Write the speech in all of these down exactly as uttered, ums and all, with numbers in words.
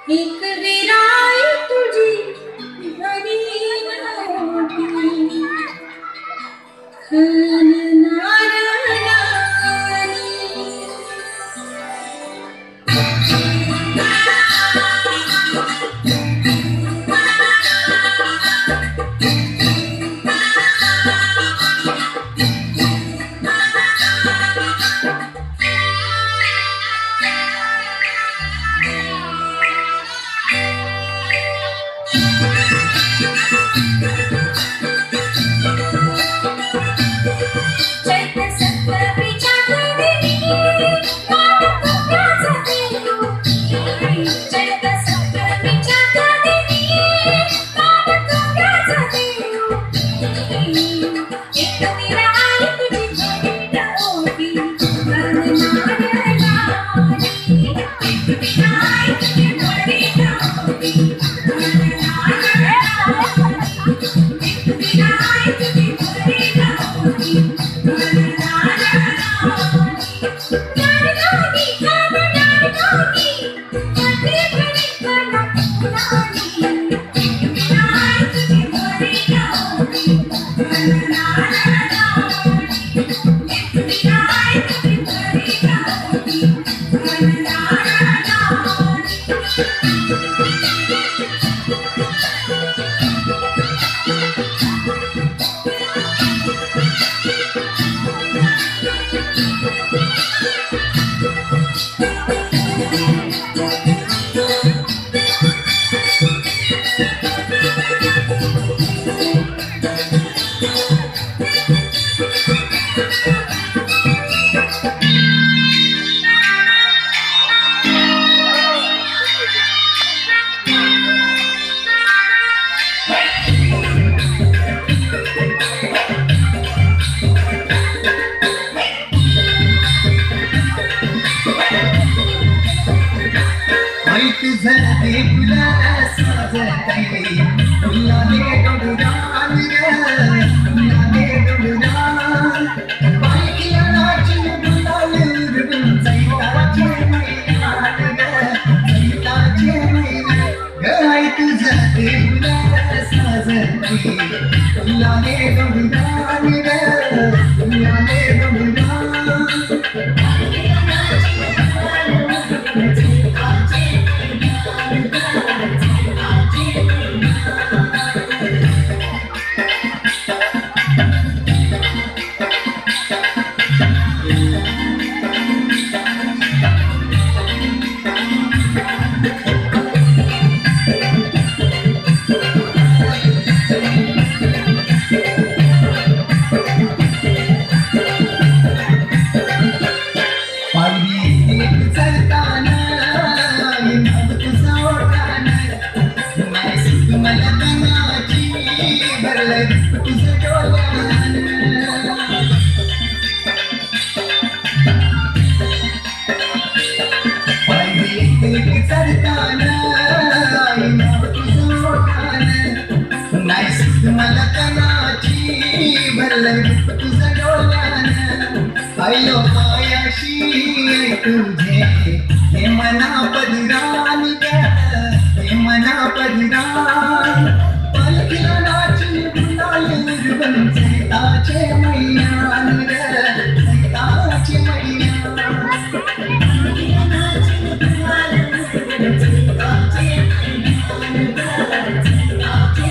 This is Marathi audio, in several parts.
एक विराई तुझी घरी नव्हती खणणारी चैत्र सप्तमीच्या घरी नाटकुक्याचा देऊ चैत्र सप्तमीच्या घरी नाटकुक्याचा देऊ एक विराई तुझी घरी नव्हती खणणारी एक विराई तुझी घरी नव्हती आयो मायाशी तुझे हे मना पदरान हे मना पदरान पालखीला नाचून गुलाल उडवून सैताचे मैयान सैताचे मैयान पालखीला नाचून गुलाल उडवून सैताचे मैयान सैताचे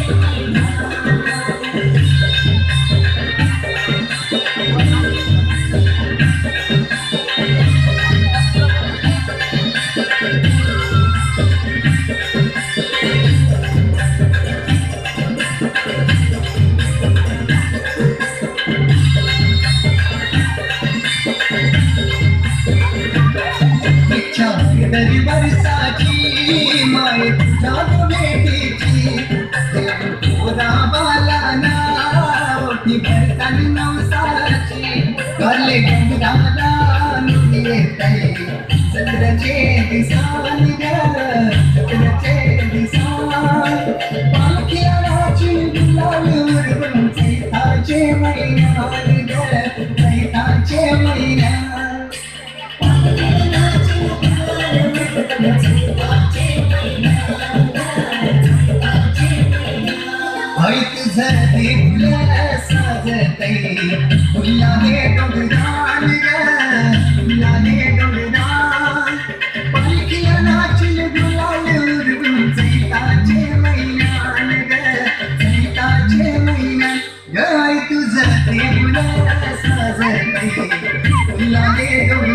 दरी वर्षाची माय जादू बेटीची पोरा बालाना ओटी भरतानी नवसाची करले गंगाला नुये तले चंद्रचे दिसान ग चंद्रचे दिसान पालखीला नाचून गुलाल उडवून सैताचे मैयान ग सैताचे मैयान Let's go. साजतई फुलाले डोंगरान ग फुलाले डोंगरान पालखीला नाचिल गुलाल उडवून चैताचे मैदान ग चैताचे मैदान ग आई तुझं ते फुलं साजतई फुलाले डोंगरान